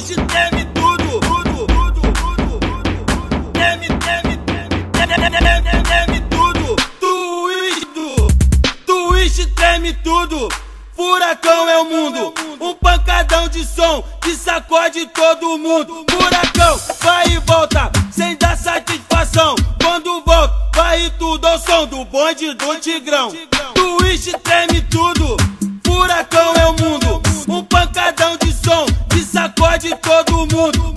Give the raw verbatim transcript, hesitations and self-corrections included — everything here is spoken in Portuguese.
Twist treme tudo, tudo, tudo, tudo, tudo. Treme, treme, treme, treme, treme, treme tudo. Twist, twist treme tudo. Furacão é o mundo, um pancadão de som que sacode todo mundo. Furacão vai e volta, sem dar satisfação. Quando volta, vai tudo ao som do bonde do Tigrão. Twist treme tudo, furacão é o mundo, um pancadão de som que sacode todo mundo.